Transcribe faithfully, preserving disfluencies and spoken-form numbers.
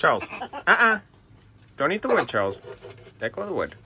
Charles. Uh-uh. Don't eat the wood, Charles. Let go of the wood.